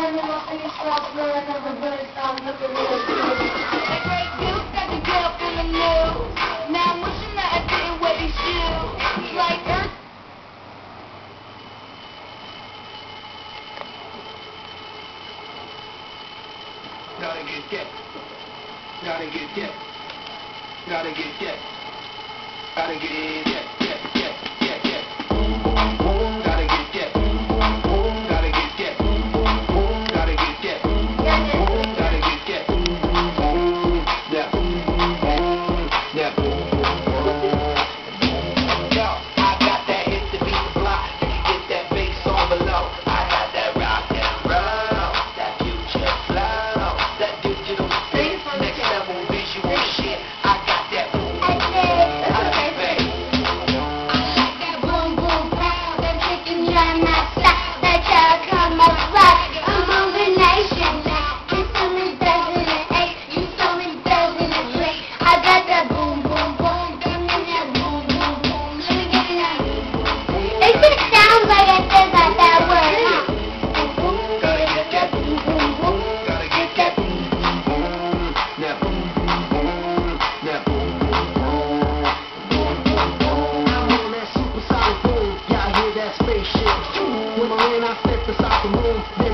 and then my face starts blowing and the birds start looking real cute. That great view got the girl feeling new. Now I'm wishing that I didn't wear these shoes. It's like Earth. Gotta get that. Gotta get that. Gotta get that. Gotta get that. When I step inside the room